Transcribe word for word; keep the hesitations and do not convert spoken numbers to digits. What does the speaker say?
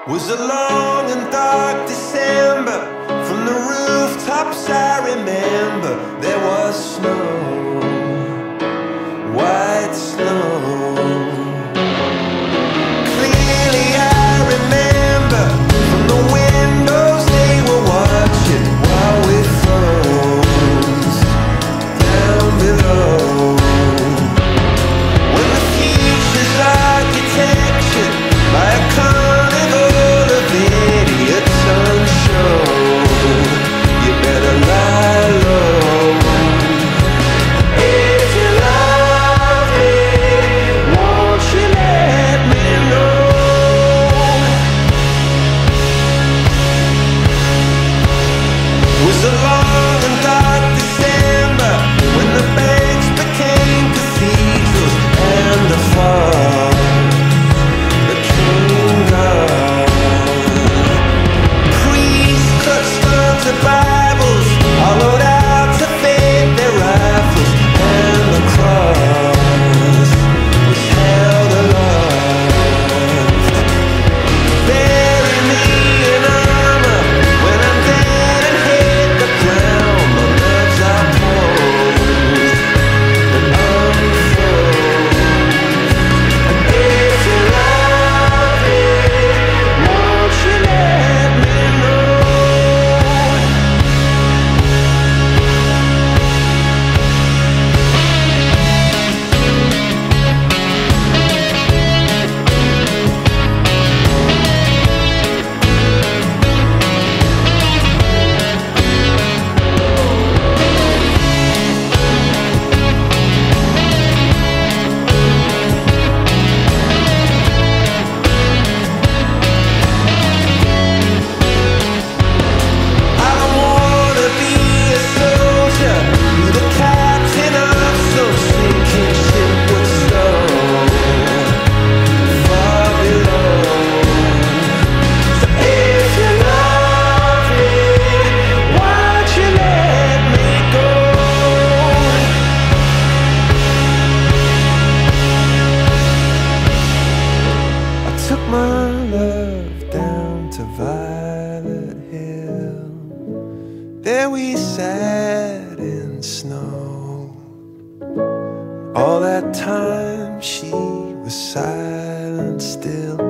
Was a long and dark December. From the rooftops I remember there was snow, white snow. Clearly I remember from the windows they were watching while we froze down below. When the future's architecture by a carnival of idiots on show, you better lie low. If you love me, won't you let me know? Was a long and dark December when the banks became cathedrals and the fall became God. Priests clutched onto Bibles, hollowed out to fade their rifles, and the cross was held aloft. Bury me in armor when I'm dead and hit the ground. My nerves are posed and unfroze. And if you love me, won't you let me know? I don't wanna be a soldier, be the captain of some sinking ship with snow far below. So if you love me, why'd you let me go? I took my love down to Violet Hill. There we sat in snow. All that time she was silent still.